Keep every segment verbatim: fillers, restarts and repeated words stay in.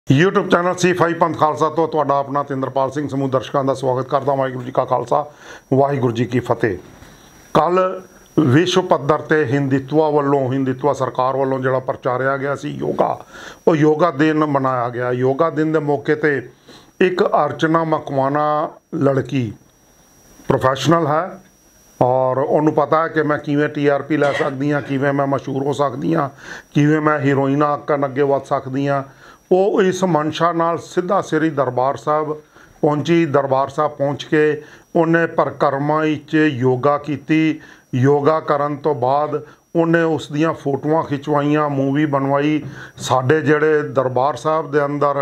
YouTube channel सी five पंथ खालसा तो तुहाडा अपना तिंद्रपाल सिंह समूह दर्शकों का स्वागत करता। वाहिगुरू जी का खालसा वाहिगुरू जी की फतेह। कल विश्व पद्धर ते हिंदुत्व वालों हिंदुत्व सरकार वालों जिहड़ा प्रचारिया गया सी योगा, वो योगा दिन मनाया गया। योगा दिन के मौके ते एक अर्चना मकवाना लड़की प्रोफैशनल है और उन्होंने पता है कि मैं किवें टी आर पी लै सकती हाँ, किवें मैं मशहूर हो सकती हाँ, किवें मैं हीरोइना आकन अगे वध सकती हाँ। वो इस मनशा नाल सीधा सिरी दरबार साहब पहुंची। दरबार साहब पहुँच के उन्हें परिक्रमा विच योगा की। योगा करन तो बाद उन्हें उस दियां फोटोआं खिचवाइयां, मूवी बनवाई। साडे जिहड़े दरबार साहब दे अंदर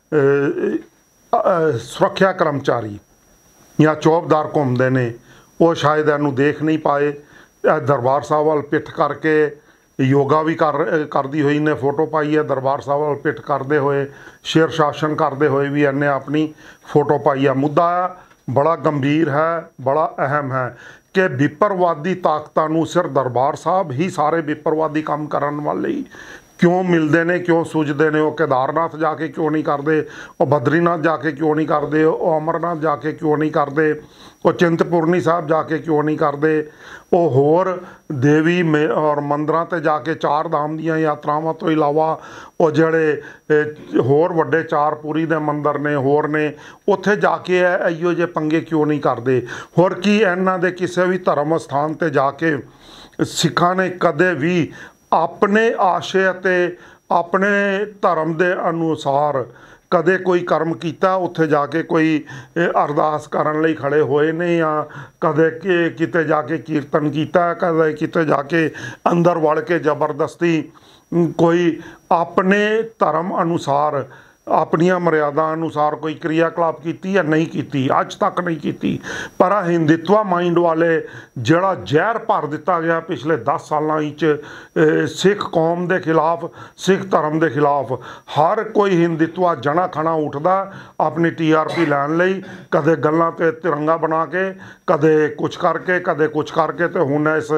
सुरक्षा कर्मचारी या चौबदार घूमते ने, वो शायद इनू देख नहीं पाए। दरबार साहब वाल पिठ करके योगा भी कर करती हुई ने फोटो पाई है। दरबार साहब वाल पिठ करते हुए शेर शासन करते हुए भी इन्हें अपनी फोटो पाई है। मुद्दा बड़ा गंभीर है, बड़ा अहम है कि विपरवादी ताकतां नूं सिर्फ दरबार साहब ही सारे विपरवादी काम करन वाले ही क्यों मिलते हैं, क्यों सुझते हैं। वो केदारनाथ जाके क्यों नहीं करते, वो बद्रीनाथ जाके क्यों नहीं करते, वो अमरनाथ जाके क्यों नहीं करते, वो चिंतपूर्णी साहब जाके क्यों नहीं करते, वो होर देवी में और मंदिरों ते जाके चार धाम दियां यात्रावां तो इलावा वो जिहड़े होर वड्डे चार पुरी दे मंदिर ने होर ने उत्थे जाके इहो जे पंगे क्यों नहीं करते। होर की इन्हां दे किसी भी धर्म स्थान ते जाके सिखां ने कदे भी अपने आशय ते अपने धर्म के अनुसार कदे कोई कर्म किया, उत्थे जाके कोई अरदास करन लई खड़े होए ने, या कदे कि किते जाके कीर्तन किया, कदे किते जाके अंदर वड़ के जबरदस्ती कोई अपने धर्म अनुसार अपनिया मर्यादा अनुसार कोई क्रियाकलाप की या नहीं की, अज तक नहीं की। पर हिंदुत्व माइंड वाले जड़ा जहर भर दिता गया पिछले दस सालों सिख कौम के खिलाफ, सिख धर्म के खिलाफ हर कोई हिंदुत्व जना खना उठता अपनी टी आर पी लैन लई, कदे गल्लां ते तिरंगा बना के, कदे कुछ करके, कदे कुछ करके। तो हुण इस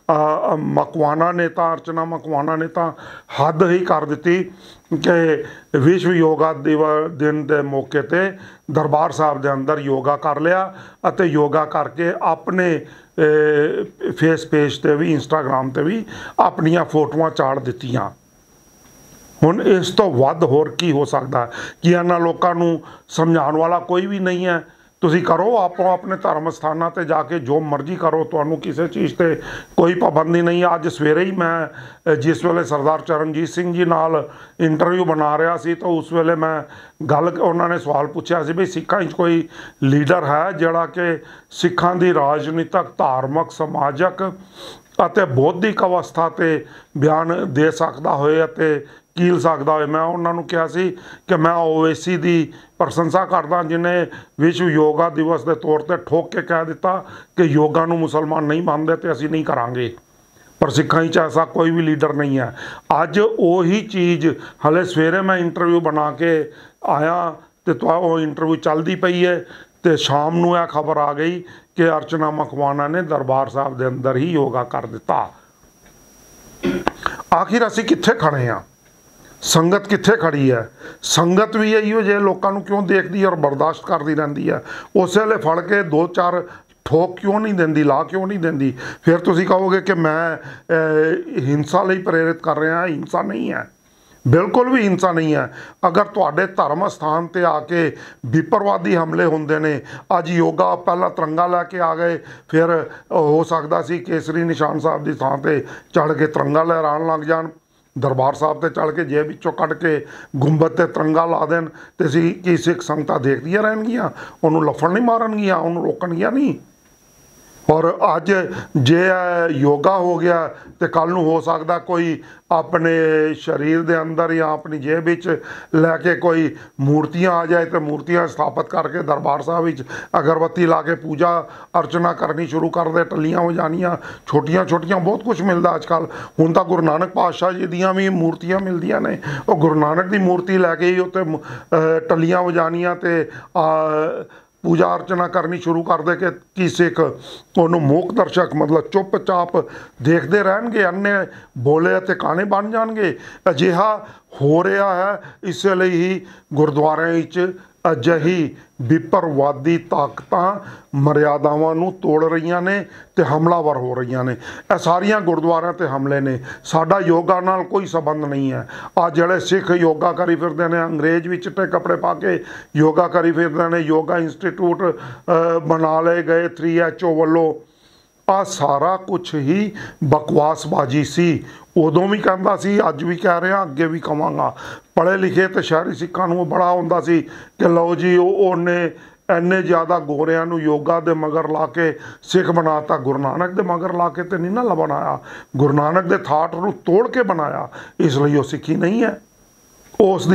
मकवाना नेता अर्चना मकवाना ने तो हद ही कर दी कि विश्व योगा दिवस दिन के मौके ते दरबार साहब के अंदर योगा कर लिया अते योगा करके अपने फेस पेज ते भी इंस्टाग्राम ते भी अपनिया फोटोआं चाड़ दित्तियां। हुण इस तो वध होर की हो सकता है कि इन्हां लोकां नूं समझाउण वाला कोई भी नहीं है। तुसी करो आपो अपने धर्म स्थानां ते जाके जो मर्जी करो, तुहानूं किसी चीज़ ते कोई पाबंदी नहीं है। अज सवेरे ही मैं जिस वेले सरदार चरणजीत सिंह जी नाल इंटरव्यू बना रहा सी तो उस वेले मैं गल उन्होंने सवाल पूछा सी भी सिखां च कोई लीडर है जिहड़ा कि सिखां दी राजनीतिक धार्मिक समाजक अते बौद्धिक अवस्था ते बयान दे सकदा होए अते कील सकता है। मैं उन्होंने कहा सी कि मैं ओवैसी की प्रशंसा करदा जिन्हें विश्व योगा दिवस के तौर पर ठोक के कह दिता कि योगा नूं मुसलमान नहीं मानते तो असीं नहीं करांगे। पर सिखां च ऐसा कोई भी लीडर नहीं है। अज वही चीज़ हले सवेरे मैं इंटरव्यू बना के आया तो वो इंटरव्यू चलती पई है तो शाम नूं यह खबर आ गई कि अर्चना मकवाना ने दरबार साहब के अंदर ही योगा कर दिता। आखिर असीं कित्थे खड़े हाँ, संगत कित्थे खड़ी है? संगत भी इहो जे लोगों क्यों देखती और बर्दाश्त करती रहती है? उस वेले फड़ के दो चार ठोक क्यों नहीं देंदी, ला क्यों नहीं देंदी? फिर तुसी कहोगे कि मैं ए, हिंसा लई प्रेरित कर रहा। हिंसा नहीं है, बिल्कुल भी हिंसा नहीं है। अगर तुहाडे धर्म स्थान ते आके विपरवादी हमले होंदे ने, अज योगा पहला तिरंगा लैके आ गए, फिर हो सकता सी केसरी निशान साहब की थां ते चढ़ के तिरंगा लहरान लग जान, दरबार साहब ते चढ़ के जेब विचों कढ़ के गुंबद ते तिरंगा ला देन ते सी की सिख संगतां देखदियां रहणगियां, उन्होंने लफड़ नहीं मारनगियां, उन्होंने रोकणगियां नहीं। और अज जे योगा हो गया तो कल नूं हो सकता कोई अपने शरीर के अंदर या अपनी जेब विच लैके कोई मूर्तियां आ जाए तो मूर्तियां स्थापित करके दरबार साहब विच अगरबत्ती ला के पूजा अर्चना करनी शुरू कर दे, टलियां हो जानियां, छोटियां छोटियां बहुत कुछ मिलता अजकल। हुण तां गुरु नानक पातशाह जी दियां भी मूर्तियां मिलदियां ने, वो गुरु नानक की मूर्ति लैके ही उत्ते टलियां हो जानियां ते पूजा अर्चना करनी शुरू कर दे कि की सिख उन्होंने मूक दर्शक मतलब चुपचाप देखते रहनगे, अन्य बोले ते काने बन जाएंगे। अजिहा हो रहा है, इसलिए ही गुरुद्वारिਆਂ अजिही विपरवादी ताकतां मर्यादावां नूं तोड़ रहीਆਂ ने ते हमलावर हो रहीਆਂ ने। ਇਹ ਸਾਰੀਆਂ गुरुद्वारिਆਂ ते हमले ने। साडा योगा नाल कोई संबंध नहीं है। आ ਜਿਹੜੇ सिख योगा करी फिरदे ने, अंग्रेज भी चिट्टे कपड़े पा के योगा करी फिरदे ने, योगा इंस्टीट्यूट बना लए गए थ्री एच ओ ਵੱਲੋਂ। आ सारा कुछ ही बकवासबाजी सी। उदों भी कहता सी, अज भी कह रहा, अगे भी कहांगा। पढ़े लिखे तो शहरी सिखां नूं बड़ा हुंदा सी कि लो जी उन्हें इन्ने ज़्यादा गोरियां नूं योगा दे मगर ला के सिख बनाता। गुरु नानक दे मगर ला के तो नहीं ना बनाया, गुरु नानक दे थाट नूं तोड़ के बनाया, इसलिए वो सिखी नहीं है। उसकी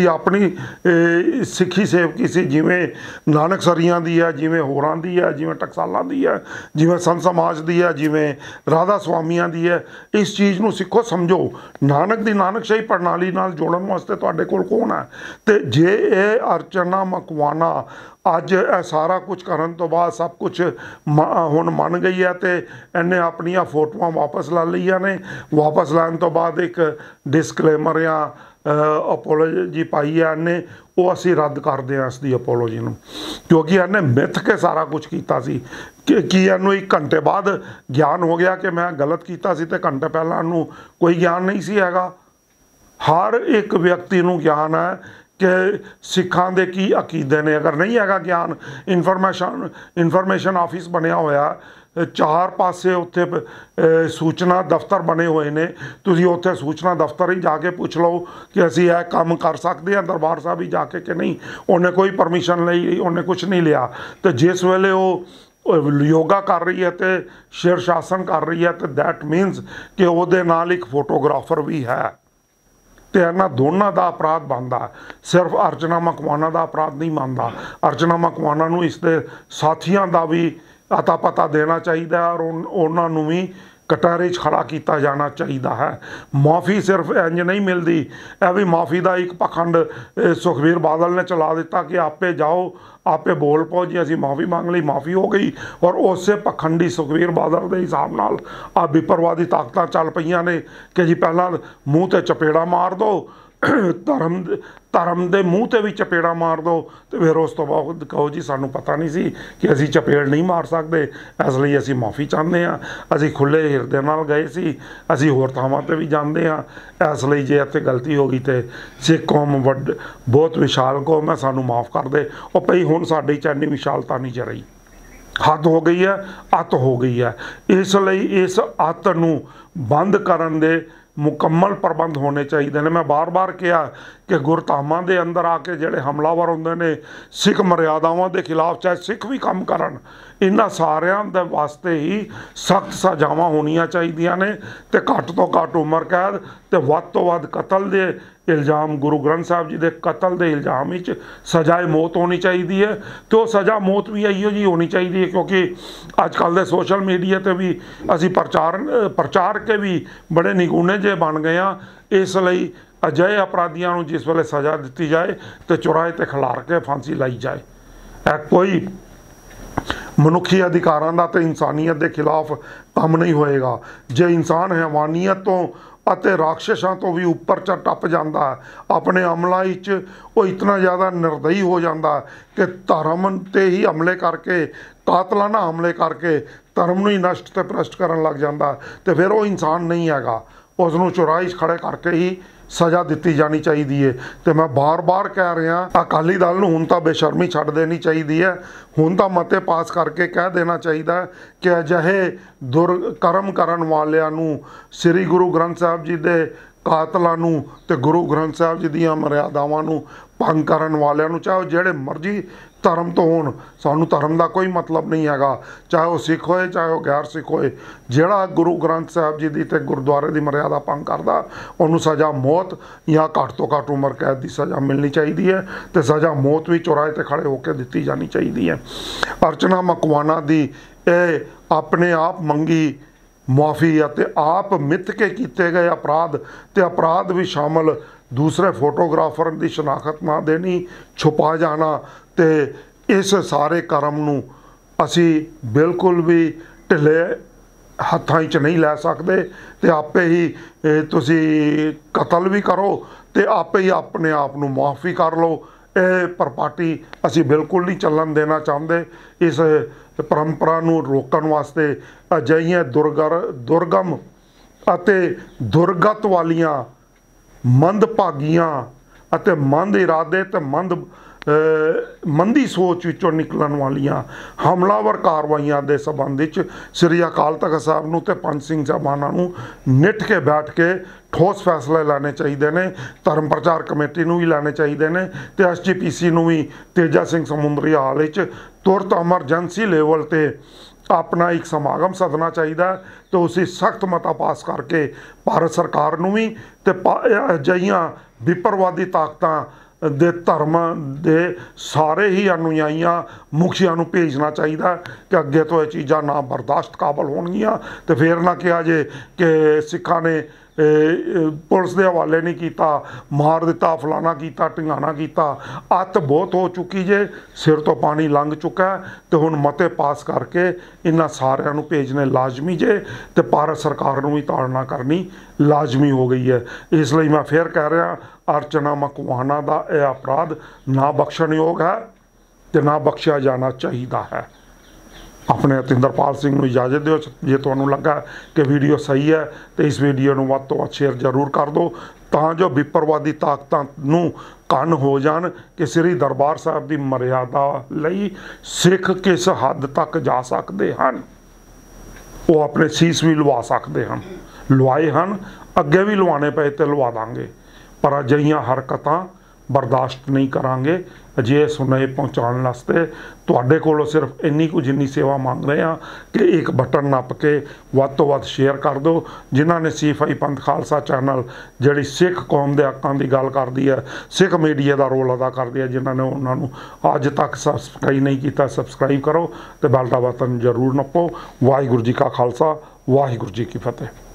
अपनी सिखी सेवकी सी, जिमें नानक सरियां दी है, जिमें होरां दी है, जिमें टकसालां दी है, जिमें संत समाज दी है, जिमें राधा स्वामियां दी है। इस चीज़ नूं सिखो, समझो। नानक दी नानकशाही प्रणाली नाल जोड़न वास्ते तुहाडे कोल कौन है? ते जे ये अर्चना मकवाना अज ए सारा कुछ करन तो बाद सब कुछ हुण मन गई है, तो इन्हें अपनिया फोटोआं वापस ला लईआं ने। वापस लैन तो बाद एक डिस्कलेमर या अपोलोजी पाई है इन्हें, वो असी रद्द करते हैं इसकी अपोलोजी नूं, क्योंकि इन्हें मिथ के सारा कुछ किया सी कि कि इन्हूं एक घंटे बाद ज्ञान हो गया कि मैं गलत किया सी, ते घंटे पहलां इन्हूं कोई ज्ञान नहीं सी हैगा। हर एक व्यक्ति नूं ज्ञान है कि सिखां दे की अकीदे ने। अगर नहीं हैगा ज्ञान, इनफॉर्मेशन इनफॉर्मेशन ऑफिस बनया होया, चार पासे उत्थे सूचना दफ्तर बने हुए ने, तुसीं उत्थे सूचना दफ्तर ही जाके पूछ लो कि असीं यह काम कर सकते हैं, दरबार साहब ही जाके कि नहीं। उन्हें कोई परमिशन नहीं, उन्हें कुछ नहीं लिया। तो जिस वेले वो योगा कर रही है तो शीर्षासन कर रही है, तो दैट मीनस कि उहदे नाल एक फोटोग्राफर भी है। तो इन्होंने दोनों का अपराध बनता है, सिर्फ अर्चना मकवाना का अपराध नहीं मानता। अर्चना मकवाना नूं इसके साथियों का भी अता पता देना चाहिए और उन्होंने भी कटहरे खड़ा किया जाना चाहिए है। माफ़ी सिर्फ इंज नहीं मिलती, यह भी माफ़ी का एक पखंड सुखबीर बादल ने चला दिता कि आपे जाओ, आपे बोल पाओ जी असी माफ़ी मांग ली, माफ़ी हो गई। और उस पखंडी सुखबीर बादल के हिसाब नाल आ विपरवादी ताकतां चल पईयां ने कि जी पहला मूँह ते चपेड़ा मार दो, धर्म धर्म के मूँह ते भी चपेड़ा मार दो, तो फिर उस तो बाद कहो जी सानू पता नहीं सी कि असी चपेड़ नहीं मार सकते, इसलिए असी माफ़ी चाहते हैं, असी खुले हिरदे नाल गए सी, असी होर थावां ते भी जाते हैं। इसलिए जे इत्थे गलती हो गई तो सिख कौम वड बहुत विशाल कौम है, सानू माफ़ कर दे। और भई हुण साडी च इन्नी विशालता नहीं च रही, हद हो गई है, अत हो गई है। इसलिए इस अत नूं बंद करन दे मुकम्मल प्रबंध होने चाहिए ने। मैं बार बार कहा कि गुरधामां दे अंदर आके जिहड़े हमलावर हुंदे ने सिख मर्यादावां दे खिलाफ, चाहे सिख भी काम करन, इन्हां सारियां दे वास्ते ही सख्त सजावां होणीआं चाहीदियां ने। ते घੱਟ तो घੱਟ उम्र कैद ते वध तो वध कतल दे इल्जाम, गुरु ग्रंथ साहब जी के कतल के इल्जाम विच सजाए मौत होनी चाहिए है। तो सज़ा मौत भी इहो जी होनी चाहिए है, क्योंकि अजकल के सोशल मीडिया ते भी असी प्रचार प्रचार के भी बड़े निगुणे जे बन गए हैं। इसलिए अजिहे अपराधियों को जिस वेले सज़ा दी जाए तो चौराहे ते खिलार के फांसी लाई जाए। ए कोई मनुखी अधिकारां दा ते इंसानियत के खिलाफ काम नहीं होएगा। जे इंसान हैवानियत तो ਅਤੇ ਰਾਖਸ਼ਾਂ ਤੋਂ ਵੀ ਉੱਪਰ ਚ ਟੱਪ ਜਾਂਦਾ ਹੈ, ਆਪਣੇ ਅਮਲਾਂ ਵਿੱਚ ਉਹ ਇਤਨਾ ਜ਼ਿਆਦਾ ਨਿਰਦਈ ਹੋ ਜਾਂਦਾ ਕਿ ਧਰਮ ਤੇ ਹੀ ਹਮਲੇ ਕਰਕੇ, ਕਾਤਲਾਨਾ ਹਮਲੇ ਕਰਕੇ ਧਰਮ ਨੂੰ ਹੀ ਨਸ਼ਟ ਤੇ ਭ੍ਰਸ਼ਟ ਕਰਨ ਲੱਗ ਜਾਂਦਾ, ਤੇ ਫਿਰ ਉਹ ਇਨਸਾਨ ਨਹੀਂ ਹੈਗਾ। ਉਸ ਨੂੰ ਚੁਰਾਈ 'ਚ ਖੜੇ ਕਰਕੇ ਹੀ सज़ा दी जानी चाहिए है। तो मैं बार बार कह रहा अकाली दल नूं हुण तां बेशर्मी छड्ड देनी चाहिए है। हुण तां मते पास करके कह देना चाहिए है कि अजिहे दुरकर्म करन वालियां नूं, श्री गुरु ग्रंथ साहब जी दे कातलां नूं ते गुरु ग्रंथ साहब जी दीआं मर्यादावां नूं भंग करन वालियां नूं, चाहे जिहड़े मर्जी धर्म तो होण, सानू धर्म का कोई मतलब नहीं हैगा, चाहे वह सिख होए चाहे वह गैर सिख होए, जिहड़ा गुरु ग्रंथ साहब जी की ते गुरुद्वारे की मर्यादा भंग करदा उन्होंने सज़ा मौत या घੱਟ तो घੱਟ उम्र कैद की सज़ा मिलनी चाहिए है। तो सज़ा मौत भी चौराहे ते खड़े होकर दी जानी चाहिए है। अर्चना मकवाना की यह अपने आप मंगी माफ़ी ਅਤੇ आप मिथ के किए गए अपराध ते अपराध भी शामिल दूसरे फोटोग्राफर की शनाखत ना देनी, छुपा जाना ते ਇਸ ਸਾਰੇ ਕਰਮ ਨੂੰ ਅਸੀਂ ਬਿਲਕੁਲ ਵੀ ਢਿੱਲੇ ਹੱਥਾਂ 'ਚ ਨਹੀਂ ਲੈ ਸਕਦੇ ਤੇ ਆਪੇ ਹੀ ਤੁਸੀਂ ਕਤਲ ਵੀ ਕਰੋ ਤੇ ਆਪੇ ਹੀ ਆਪਣੇ ਆਪ ਨੂੰ ਮਾਫ ਵੀ ਕਰ ਲਓ। ਇਹ ਪਰਪਾਟੀ ਅਸੀਂ ਬਿਲਕੁਲ ਨਹੀਂ ਚੱਲਣ ਦੇਣਾ ਚਾਹੁੰਦੇ। ਇਸ ਪਰੰਪਰਾ ਨੂੰ ਰੋਕਣ ਵਾਸਤੇ ਅਜਿਹੀਆਂ ਦੁਰਗਰ ਦੁਰਗਮ ਅਤੇ ਦੁਰਗਤ ਵਾਲੀਆਂ ਮੰਦਭਾਗੀਆਂ ਅਤੇ ਮੰਦ ਇਰਾਦੇ ਤੇ ਮੰਦ ਮੰਦੀ ਸੋਚ ਵਿੱਚੋਂ ਨਿਕਲਣ ਵਾਲੀਆਂ ਹਮਲਾਵਰ ਕਾਰਵਾਈਆਂ ਦੇ ਸੰਬੰਧ ਵਿੱਚ ਸ੍ਰੀ ਅਕਾਲ ਤਖਤ ਸਾਹਿਬ ਨੂੰ ਤੇ ਪੰਜ ਸਿੰਘ ਸਾਹਿਬਾਨਾਂ ਨੂੰ ਨਿੱਠ ਕੇ ਬੈਠ ਕੇ ਠੋਸ ਫੈਸਲੇ ਲੈਣੇ ਚਾਹੀਦੇ ਨੇ। ਧਰਮ ਪ੍ਰਚਾਰ ਕਮੇਟੀ ਨੂੰ ਵੀ ਲੈਣੇ ਚਾਹੀਦੇ ਨੇ ਤੇ ਐਸ ਜੀ ਪੀ ਸੀ ਨੂੰ ਵੀ ਤੇਜਾ ਸਿੰਘ ਸਮੁੰਦਰੀ ਹਾਲ ਵਿੱਚ ਤੁਰਤ ਐਮਰਜੈਂਸੀ ਲੈਵਲ ਤੇ ਆਪਣਾ ਇੱਕ ਸਮਾਗਮ ਸੱਦਣਾ ਚਾਹੀਦਾ ਤੇ ਉਸੇ ਸਖਤ ਮਤਾ ਪਾਸ ਕਰਕੇ ਭਾਰਤ ਸਰਕਾਰ ਨੂੰ ਵੀ ਤੇ ਅਜਿਹੀਆਂ ਵਿਪਰਵਾਦੀ ਤਾਕਤਾਂ ਦੇ ਧਰਮ ਦੇ ਸਾਰੇ ਹੀ ਅਨੁਯਾਈਆਂ ਮੁਖੀਆਂ ਨੂੰ ਭੇਜਣਾ ਚਾਹੀਦਾ ਕਿ ਅੱਗੇ ਤੋਂ ਇਹ ਚੀਜ਼ਾਂ ਨਾ ਬਰਦਾਸ਼ਤ ਕਾਬਲ ਹੋਣਗੀਆਂ ਤੇ ਫਿਰ ਨਾ ਕਿਹਾ ਜੇ ਕਿ ਸਿੱਖਾਂ ਨੇ ਪੁਲਿਸ ਦੇ ਹਵਾਲੇ ਨਹੀਂ ਕੀਤਾ, ਮਾਰ ਦਿੱਤਾ, ਫਲਾਣਾ ਕੀਤਾ, ਢਿੰਗਾਣਾ ਕੀਤਾ। ਅੱਤ ਬਹੁਤ ਹੋ ਚੁੱਕੀ ਜੇ, ਸਿਰ ਤੋਂ ਪਾਣੀ ਲੰਘ ਚੁੱਕਾ ਤੇ ਹੁਣ ਮਤੇ ਪਾਸ ਕਰਕੇ ਇਹਨਾਂ ਸਾਰਿਆਂ ਨੂੰ ਭੇਜਣੇ ਲਾਜ਼ਮੀ ਜੇ ਤੇ ਭਾਰਤ ਸਰਕਾਰ ਨੂੰ ਵੀ ਤਾੜਨਾ ਕਰਨੀ ਲਾਜ਼ਮੀ ਹੋ ਗਈ ਹੈ। ਇਸ ਲਈ ਮੈਂ ਫਿਰ ਕਹਿ ਰਿਹਾ, ਅਰਚਨਾ ਮਕਵਾਣਾ ਦਾ ਇਹ ਅਪਰਾਧ ਨਾ ਬਖਸ਼ਣਯੋਗ ਹੈ ਤੇ ਨਾ ਬਖਸ਼ਿਆ ਜਾਣਾ ਚਾਹੀਦਾ ਹੈ। ਆਪਣੇ ਅਤਿੰਦਰਪਾਲ ਸਿੰਘ ਨੂੰ ਇਜਾਜ਼ਤ ਦਿਓ। ਜੇ ਤੁਹਾਨੂੰ ਲੱਗਾ ਕਿ ਵੀਡੀਓ ਸਹੀ ਹੈ ਤੇ ਇਸ ਵੀਡੀਓ ਨੂੰ ਵੱਧ ਤੋਂ ਵੱਧ ਸ਼ੇਅਰ ਜ਼ਰੂਰ ਕਰ ਦਿਓ ਤਾਂ ਜੋ ਵਿਪਰਵਾਦੀ ਤਾਕਤਾਂ ਨੂੰ ਕੰਨ ਹੋ ਜਾਣ ਕਿ ਸ੍ਰੀ ਦਰਬਾਰ ਸਾਹਿਬ ਦੀ ਮਰਿਆਦਾ ਲਈ ਸਿੱਖ ਕਿਸ ਹੱਦ ਤੱਕ ਜਾ ਸਕਦੇ ਹਨ। ਉਹ ਆਪਣੇ ਸੀਸ ਵੀ ਲਵਾ ਸਕਦੇ ਹਨ, ਲਵਾਏ ਹਨ, ਅੱਗੇ ਵੀ ਲਵਾਣੇ ਪਏ ਤੇ ਲਵਾ ਦਾਂਗੇ, ਪਰ ਅਜਿਹੀਆਂ ਹਰਕਤਾਂ ਬਰਦਾਸ਼ਤ ਨਹੀਂ ਕਰਾਂਗੇ। ਅਜਿਹੇ ਸੁਨੇਹੇ ਪਹੁੰਚਾਉਣ ਵਾਸਤੇ ਤੁਹਾਡੇ ਕੋਲੋਂ ਸਿਰਫ ਇੰਨੀ ਕੁ ਜਿੰਨੀ ਸੇਵਾ ਮੰਗ ਰਹੇ ਹਾਂ ਕਿ ਇੱਕ ਬਟਨ ਨੱਪ ਕੇ ਵੱਧ ਤੋਂ ਵੱਧ ਸ਼ੇਅਰ ਕਰ ਦਿਓ। ਜਿਨ੍ਹਾਂ ਨੇ ਸੀਫਾਈ ਪੰਥ ਖਾਲਸਾ ਚੈਨਲ ਜਿਹੜੀ ਸਿੱਖ ਕੌਮ ਦੇ ਹੱਕਾਂ ਦੀ ਗੱਲ ਕਰਦੀ ਹੈ, ਸਿੱਖ ਮੀਡੀਆ ਦਾ ਰੋਲ ਅਦਾ ਕਰਦੀ ਹੈ, ਜਿਨ੍ਹਾਂ ਨੇ ਉਹਨਾਂ ਨੂੰ ਅੱਜ ਤੱਕ ਸਬਸਕ੍ਰਾਈਬ ਨਹੀਂ ਕੀਤਾ, ਸਬਸਕ੍ਰਾਈਬ ਕਰੋ ਤੇ ਬੈਲ ਦਾ ਬਟਨ ਜ਼ਰੂਰ ਨੱਪੋ। ਵਾਹਿਗੁਰੂ ਜੀ ਕਾ ਖਾਲਸਾ, ਵਾਹਿਗੁਰੂ ਜੀ ਕੀ ਫਤਿਹ।